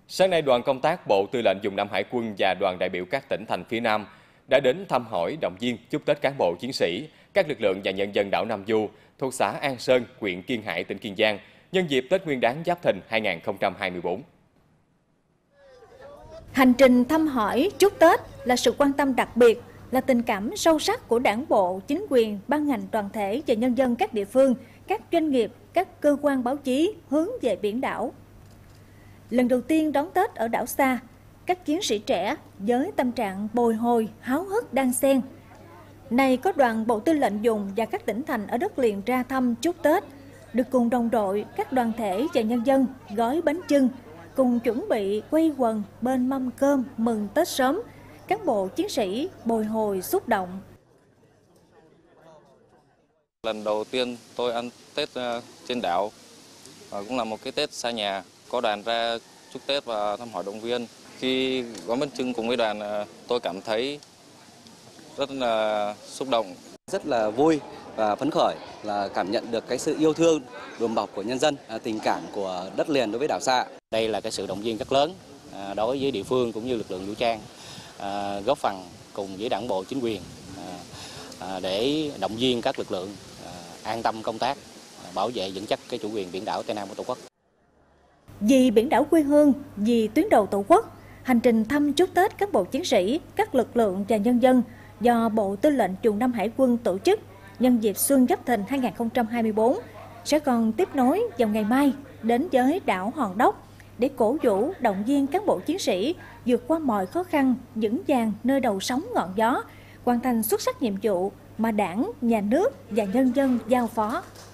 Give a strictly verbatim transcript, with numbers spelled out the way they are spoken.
Sáng nay, đoàn công tác Bộ Tư lệnh Vùng Nam Hải quân và đoàn đại biểu các tỉnh thành phía Nam đã đến thăm hỏi, động viên, chúc Tết cán bộ chiến sĩ, các lực lượng và nhân dân đảo Nam Du thuộc xã An Sơn, huyện Kiên Hải, tỉnh Kiên Giang nhân dịp Tết Nguyên đán Giáp Thìn hai nghìn không trăm hai mươi tư. Hành trình thăm hỏi, chúc Tết là sự quan tâm đặc biệt, là tình cảm sâu sắc của Đảng bộ, chính quyền, ban ngành đoàn thể và nhân dân các địa phương, các doanh nghiệp, các cơ quan báo chí hướng về biển đảo. Lần đầu tiên đón Tết ở đảo xa, các chiến sĩ trẻ với tâm trạng bồi hồi, háo hức đan xen. Này có đoàn Bộ Tư lệnh vùng và các tỉnh thành ở đất liền ra thăm chúc Tết, được cùng đồng đội, các đoàn thể và nhân dân gói bánh chưng, cùng chuẩn bị quây quần bên mâm cơm mừng Tết sớm. Cán bộ chiến sĩ bồi hồi xúc động. Lần đầu tiên tôi ăn Tết trên đảo, cũng là một cái Tết xa nhà. Có đoàn ra chúc Tết và thăm hỏi động viên. Khi gói bánh chưng cùng với đoàn, tôi cảm thấy rất là xúc động. Rất là vui và phấn khởi là cảm nhận được cái sự yêu thương, đùm bọc của nhân dân, tình cảm của đất liền đối với đảo xa. Đây là cái sự động viên rất lớn đối với địa phương cũng như lực lượng vũ trang, góp phần cùng với Đảng bộ chính quyền để động viên các lực lượng an tâm công tác, bảo vệ vững chắc cái chủ quyền biển đảo Tây Nam của Tổ quốc. Vì biển đảo quê hương, vì tuyến đầu Tổ quốc, hành trình thăm chúc Tết các bộ chiến sĩ, các lực lượng và nhân dân do Bộ Tư lệnh Vùng Nam Hải quân tổ chức nhân dịp Xuân Giáp Thìn hai nghìn không trăm hai mươi tư sẽ còn tiếp nối vào ngày mai đến với đảo Hòn Đốc để cổ vũ động viên cán bộ chiến sĩ vượt qua mọi khó khăn, vững vàng nơi đầu sóng ngọn gió, hoàn thành xuất sắc nhiệm vụ mà Đảng, Nhà nước và nhân dân giao phó.